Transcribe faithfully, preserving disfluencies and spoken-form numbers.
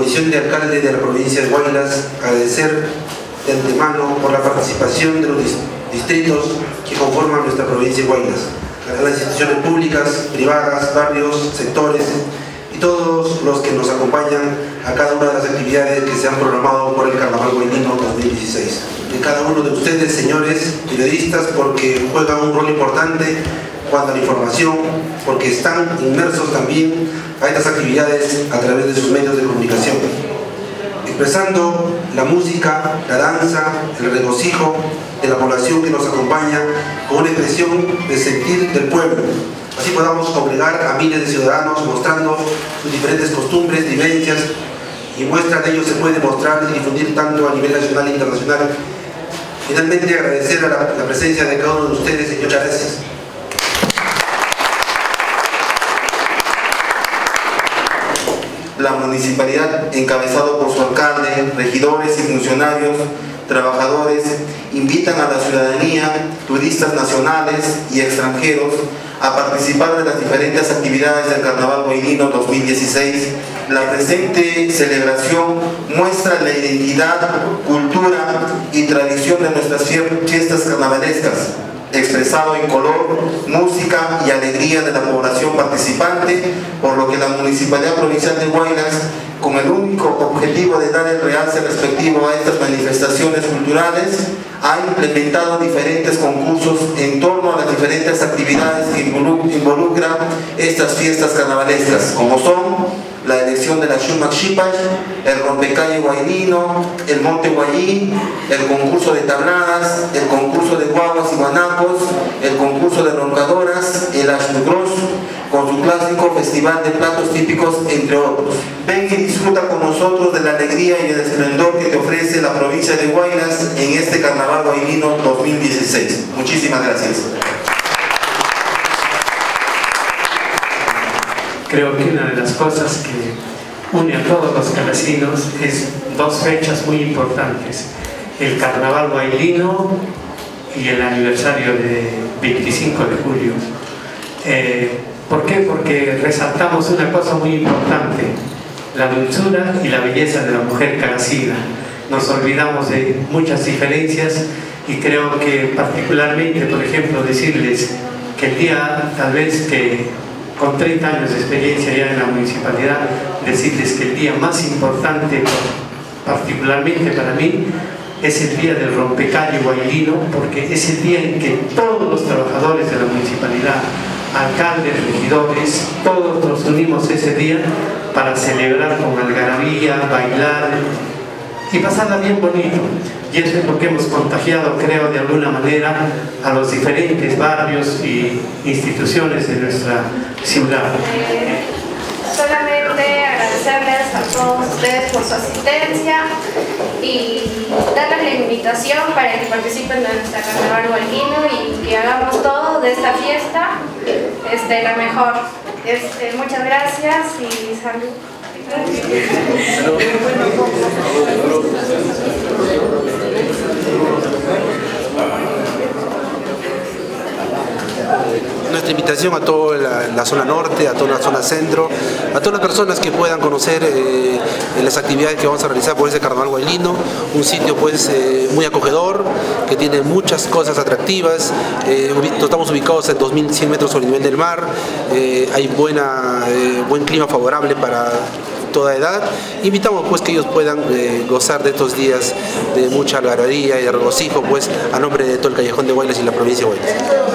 condición de alcalde de la provincia de Huaylas, agradecer de antemano por la participación de los distritos que conforman nuestra provincia de Huaylas, a las instituciones públicas, privadas, barrios, sectores y todos los que nos acompañan a cada una de las actividades que se han programado por el Carnaval Huaylino dos mil dieciséis. De cada uno de ustedes, señores periodistas, porque juegan un rol importante cuanto a la información, porque están inmersos también a estas actividades a través de sus medios de comunicación, expresando la música, la danza, el regocijo de la población que nos acompaña con una expresión de sentir del pueblo. Así podamos congregar a miles de ciudadanos mostrando sus diferentes costumbres, vivencias, y muestra de ello se puede mostrar y difundir tanto a nivel nacional e internacional. Finalmente, agradecer a la, la presencia de cada uno de ustedes y muchas gracias. La municipalidad, encabezado por su alcalde, regidores y funcionarios, trabajadores, invitan a la ciudadanía, turistas nacionales y extranjeros a participar de las diferentes actividades del Carnaval Huaylino dos mil dieciséis. La presente celebración muestra la identidad, cultura y tradición de nuestras fiestas carnavalescas, expresado en color, música y alegría de la población participante, por lo que la Municipalidad Provincial de Huaylas, con el único objetivo de dar el realce respectivo a estas manifestaciones culturales, ha implementado diferentes concursos en torno a las diferentes actividades que involucran estas fiestas carnavalescas, como son la elección de la Shumac Xipash, el rompecalle huaylino, el monte guayí, el concurso de tabladas, el concurso de guaguas y guanacos, el concurso de roncadoras, el Ashnucross, con su clásico festival de platos típicos, entre otros. Ven y disfruta con nosotros de la alegría y el esplendor que te ofrece la provincia de Huaylas en este Carnaval Huaylino dos mil dieciséis. Muchísimas gracias. Creo que una de las cosas que une a todos los calasinos es dos fechas muy importantes: el Carnaval Huaylino y el aniversario de veinticinco de julio. Eh, ¿Por qué? Porque resaltamos una cosa muy importante: la dulzura y la belleza de la mujer calasina. Nos olvidamos de muchas diferencias y creo que particularmente, por ejemplo, decirles que el día, tal vez que con treinta años de experiencia ya en la municipalidad, decirles que el día más importante, particularmente para mí, es el día del rompecalle huaylino, porque es el día en que todos los trabajadores de la municipalidad, alcaldes, regidores, todos nos unimos ese día para celebrar con algarabía, bailar y pasarla bien bonito. Y eso es lo que hemos contagiado, creo, de alguna manera a los diferentes barrios y instituciones de nuestra ciudad. Eh, solamente agradecerles a todos ustedes por su asistencia y darles la invitación para que participen de nuestra Carnaval Huaylino y que hagamos todo de esta fiesta este, la mejor. Este, muchas gracias y salud. Nuestra invitación a toda la, la zona norte, a toda la zona centro, a todas las personas que puedan conocer eh, las actividades que vamos a realizar por este Carnaval Huaylino, un sitio pues eh, muy acogedor, que tiene muchas cosas atractivas. Eh, estamos ubicados en dos mil cien metros sobre el nivel del mar, eh, hay buena, eh, buen clima favorable para toda edad. Invitamos pues que ellos puedan eh, gozar de estos días de mucha algarabía y de regocijo pues a nombre de todo el Callejón de Huaylas y la provincia de Huaylas.